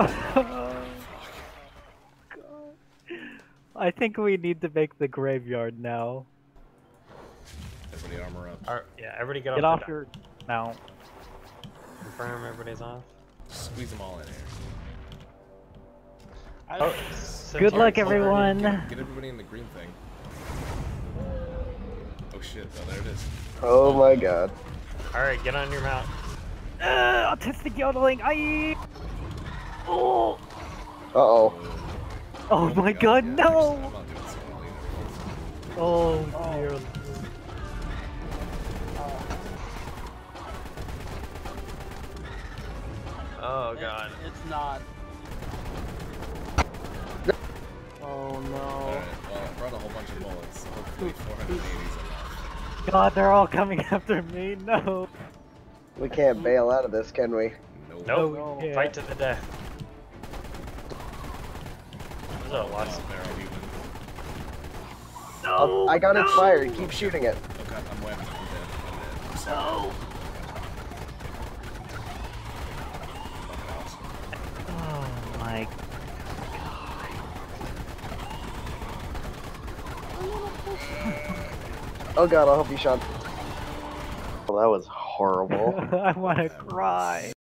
God. I think we need to make the graveyard now. Everybody armor up. Yeah, everybody Get off your mount. Confirm everybody's off. Squeeze them all in here. Oh, good luck, everyone. Get everybody in the green thing. Oh shit! Oh, there it is. Oh my god. All right, get on your mount. Autistic yodeling. Aye. Oh. Uh-oh. Oh my god, yeah, no. I'm not doing so well either. Oh dear. Oh god. It's not. Oh no. Alright, well, I brought a whole bunch of bullets. So hopefully 480 is enough. God, they're all coming after me. No. We can't bail out of this, can we? Nope. Nope. No, we can't. Fight to the death. There's a lot of barrel even. No. I got inspired. Keep shooting it. Oh god, I'm wet. I'm dead. I'm sorry. No. Fucking awesome. Oh my god. Oh god, I'll help you, Sean. Well, that was horrible. I want to cry.